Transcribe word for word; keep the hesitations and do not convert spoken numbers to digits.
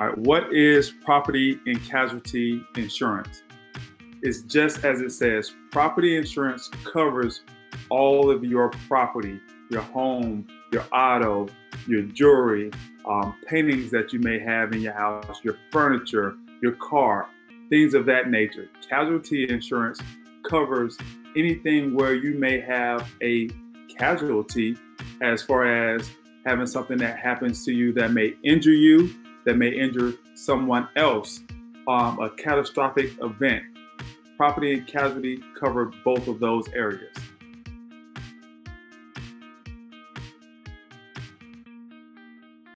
All right, what is property and casualty insurance? It's just as it says. Property insurance covers all of your property, your home, your auto, your jewelry, um, paintings that you may have in your house, your furniture, your car, things of that nature. Casualty insurance covers anything where you may have a casualty, as far as having something that happens to you that may injure you, that may injure someone else, um, a catastrophic event. Property and casualty cover both of those areas.